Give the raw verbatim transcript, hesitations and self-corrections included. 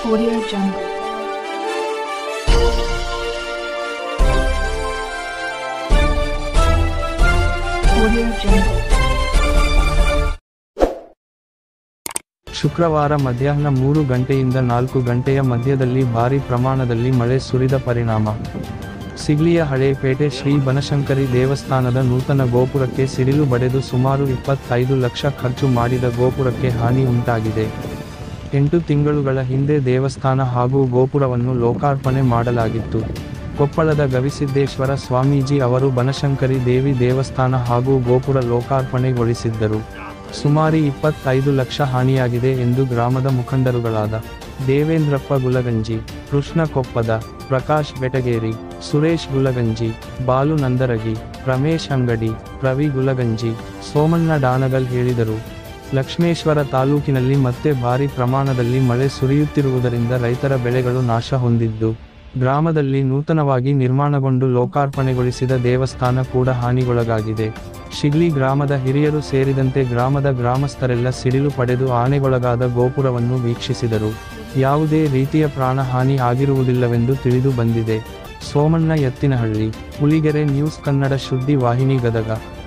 Audio Jungle. Audio Jungle. ಶುಕ್ರವಾರ ಮಧ್ಯಾಹ್ನ ಮೂರು ಗಂಟೆಯಿಂದ ನಾಲ್ಕು ಗಂಟೆಯ ಮಧ್ಯದಲ್ಲಿ ಭಾರೀ ಪ್ರಮಾಣದಲ್ಲಿ ಮಳೆ ಸುರಿದ ಪರಿಣಾಮ ಸಿಗ್ಲಿಯ ಹಳೇಪೇಟೆ ಶ್ರೀ ಬನಶಂಕರಿ ದೇವಸ್ಥಾನದ ನೂತನ ಗೋಪುರಕ್ಕೆ ಸಿಡಿಲು ಬಡಿದು ಸುಮಾರು ಇಪ್ಪತ್ತೈದು ಲಕ್ಷ ಖರ್ಚು ಮಾಡಿದ ಗೋಪುರಕ್ಕೆ ಹಾನಿ ಉಂಟಾಗಿದೆ. ಎಂಟು ತಿಂಗಳುಗಳ ಹಿಂದೆ ದೇವಸ್ಥಾನ ಹಾಗೂ ಗೋಪುರವನ್ನು ಲೋಕಾರ್ಪಣೆ ಮಾಡಲಾಗಿತ್ತು. ಕೊಪ್ಪಳದ ಗವಿಸಿದ್ದೇಶ್ವರ ಸ್ವಾಮೀಜಿ ಅವರು ಬನಶಂಕರಿ ದೇವಿ ದೇವಸ್ಥಾನ ಹಾಗೂ ಗೋಪುರ ಲೋಕಾರ್ಪಣೆಗೊಳಿಸಿದ್ದರು. ಸುಮಾರು ಇಪ್ಪತ್ತೈದು ಲಕ್ಷ ಹಾನಿಯಾಗಿದೆ ಎಂದು ಗ್ರಾಮದ ಮುಖಂಡರುಗಳಾದ ದೇವೇಂದ್ರಪ್ಪ ಗುಲಗಂಜಿ, ಕೃಷ್ಣ ಕೊಪ್ಪದ, ಪ್ರಕಾಶ್ ಬೆಟಗೇರಿ, ಸುರೇಶ್ ಗುಲಗಂಜಿ, ಬಾಲು ನಂದರಗಿ, ರಮೇಶ್ ಅಂಗಡಿ, ರವಿ ಗುಲಗಂಜಿ, ಸೋಮಣ್ಣ ಡಾನಗಲ್ ಹೇಳಿದರು. ಲಕ್ಷ್ಮೇಶ್ವರ ತಾಲೂಕಿನಲ್ಲಿ ಮತ್ತೆ ಭಾರೀ ಪ್ರಮಾಣದಲ್ಲಿ ಮಳೆ ಸುರಿಯುತ್ತಿರುವುದರಿಂದ ರೈತರ ಬೆಳೆಗಳು ನಾಶ ಹೊಂದಿದ್ದು, ಗ್ರಾಮದಲ್ಲಿ ನೂತನವಾಗಿ ನಿರ್ಮಾಣಗೊಂಡು ಲೋಕಾರ್ಪಣೆಗೊಳಿಸಿದ ದೇವಸ್ಥಾನ ಕೂಡ ಹಾನಿಗೊಳಗಾಗಿದೆ. ಶಿಗ್ಲಿ ಗ್ರಾಮದ ಹಿರಿಯರು ಸೇರಿದಂತೆ ಗ್ರಾಮದ ಗ್ರಾಮಸ್ಥರೆಲ್ಲ ಸಿಡಿಲು ಪಡೆದು ಹಾನಿಗೊಳಗಾದ ಗೋಪುರವನ್ನು ವೀಕ್ಷಿಸಿದರು. ಯಾವುದೇ ರೀತಿಯ ಪ್ರಾಣ ಹಾನಿ ಆಗಿರುವುದಿಲ್ಲವೆಂದು ತಿಳಿದು ಬಂದಿದೆ. ಸೋಮಣ್ಣ ಎತ್ತಿನಹಳ್ಳಿ, ಹುಲಿಗೆರೆ ನ್ಯೂಸ್ ಕನ್ನಡ ಸುದ್ದಿ ವಾಹಿನಿ ಗದಗ.